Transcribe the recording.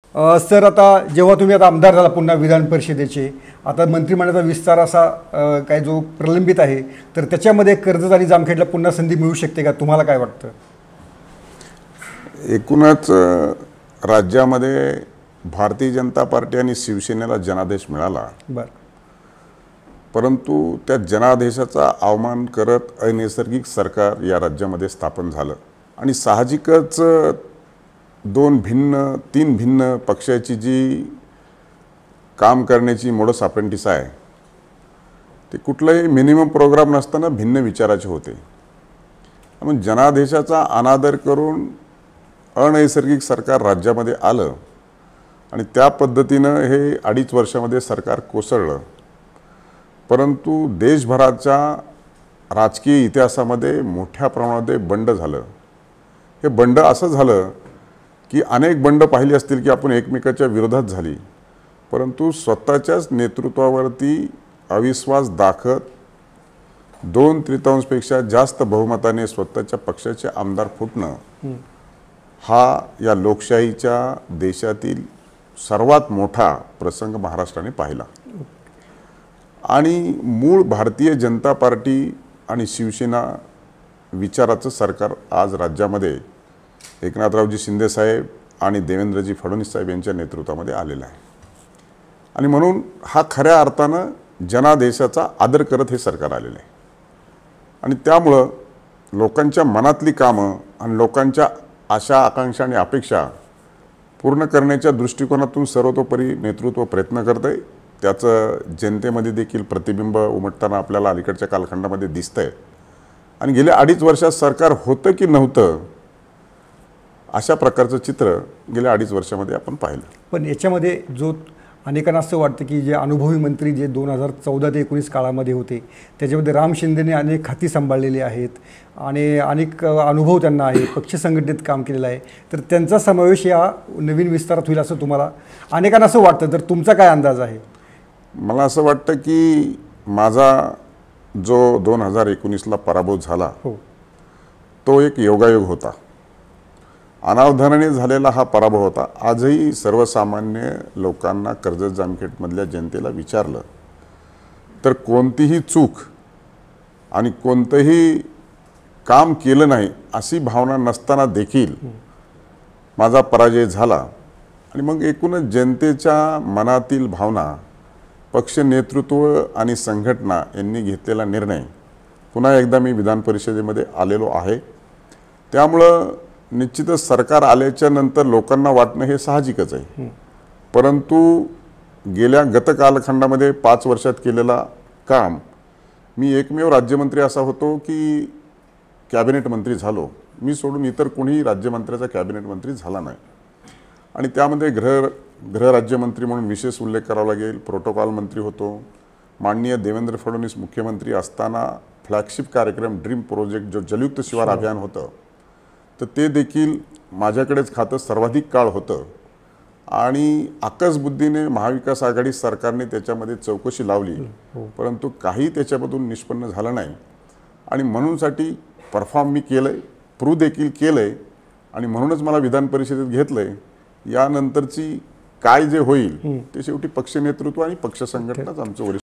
Sir, आता जेव्हा तुम्ही आता आमदार झाला पुन्हा विधान परिषदेचे, आता मंत्रिमंडळाचा विस्तार असा काय जो प्रलंबित आहे, तर त्याच्यामध्ये कर्जत आणि जामखेडला पुन्हा संधी मिळू शकते का? तुम्हाला काय वाटतं? एकूणच राज्यामध्ये भारतीय जनता पार्टी आणि शिवसेनेला जनादेश मिळाला, परंतु त्या जनादेशाचा अवमान करत अनैसर्गिक सरकार या राज्यामध्ये स्थापन झालं आणि साहजिकच तीन भिन्न पक्षाची जी काम करण्याची मोडस अप्रेंटिस आहे ते कुठलाही मिनिमम प्रोग्राम नसताना भिन्न विचाराचे होते. म्हणून जनादेशाचा अनादर करून अनैसर्गिक सरकार राज्यामध्ये आलं आणि त्या पद्धतीनं हे 2.5 वर्षामध्ये सरकार कोसळलं. परंतु देशभराच्या राजकीय इतिहासामध्ये मोठ्या प्रमाणामध्ये बंड झालं. हे बंड असं झालं की अनेक बंड पाहिली असतील की आपण एकमेकाच्या विरोधात झाली, परंतु स्वतःच्याच नेतृत्वावरती अविश्वास दाखवत 2/3पेक्षा जास्त बहुमताने स्वतःच्या पक्षाचे आमदार फुटणं हा या लोकशाहीच्या देशातील सर्वात मोठा प्रसंग महाराष्ट्राने पाहिला. आणि मूळ भारतीय जनता पार्टी आणि शिवसेना विचाराचं सरकार आज राज्यामध्ये एकनाथरावजी शिंदे साहेब आणि देवेंद्रजी फडणवीस साहेब यांच्या नेतृत्वामध्ये आलेला आहे. आणि म्हणून हा खऱ्या अर्थानं जनादेशाचा आदर करत हे सरकार आलेलं आहे. आणि त्यामुळं लोकांच्या मनातली कामं आणि लोकांच्या आशा आकांक्षा आणि अपेक्षा पूर्ण करण्याच्या दृष्टिकोनातून सर्वतोपरी नेतृत्व प्रयत्न करत आहे. त्याचं जनतेमध्ये देखील प्रतिबिंब उमटताना आपल्याला अलीकडच्या कालखंडामध्ये दिसतंय. आणि गेल्या 2.5 वर्षात सरकार होतं की नव्हतं अशा प्रकारचं चित्र गेल्या 2.5 वर्षामध्ये आपण पाहिलं. पण याच्यामध्ये जो अनेकांना असं वाटतं की जे अनुभवी मंत्री जे 2014 ते 19 काळामध्ये होते, त्याच्यामध्ये राम शिंदेने अनेक खाती सांभाळलेली आहेत आणि अनेक अनुभव त्यांना आहे, पक्ष संघटनेत काम केलेलं आहे, तर त्यांचा समावेश या नवीन विस्तारात होईल असं तुम्हाला अनेकांना असं वाटतं. तर तुमचा काय अंदाज आहे? मला असं वाटतं की माझा जो 2019ला पराभव झाला तो एक योगायोग होता. अनावधानाने झालेला हा पराभव होता. आजही सर्वसामान्य लोकांना कर्जत जामखेडमधल्या जनतेला विचारलं तर कोणतीही चूक आणि कोणतंही काम केलं नाही अशी भावना नसताना देखील माझा पराजय झाला. आणि मग एकूणच जनतेच्या मनातील भावना, पक्ष नेतृत्व आणि संघटना यांनी घेतलेला निर्णय, पुन्हा एकदा मी विधान परिषदेमध्ये आलेलो आहे. त्यामुळं निश्चितच सरकार आल्याच्या नंतर लोकांना वाटणं हे साहजिकच आहे. परंतु गेल्या गत कालखंडामध्ये 5 वर्षात केलेला काम, मी एकमेव राज्यमंत्री असा होतो की कॅबिनेट मंत्री झालो. मी सोडून इतर कोणीही राज्यमंत्र्याचा कॅबिनेट मंत्री झाला नाही. आणि त्यामध्ये गृहराज्यमंत्री म्हणून विशेष उल्लेख करावा लागेल. प्रोटोकॉल मंत्री होतो. माननीय देवेंद्र फडणवीस मुख्यमंत्री असताना फ्लॅगशिप कार्यक्रम ड्रीम प्रोजेक्ट जो जलयुक्त शिवार अभियान होतं, तर ते देखील माझ्याकडेच खातं सर्वाधिक काळ होतं. आणि आकसबुद्धीने महाविकास आघाडी सरकारने त्याच्यामध्ये चौकशी लावली, परंतु काही त्याच्यामधून निष्पन्न झालं नाही. आणि म्हणूनसाठी परफॉर्म मी केलं आहे, प्रूव्ह देखील केलं आहे. आणि म्हणूनच मला विधान परिषदेत घेतलं आहे. यानंतरची काय जे होईल ते शेवटी पक्ष नेतृत्व आणि पक्ष संघटनाच आमचं वरिष्ठ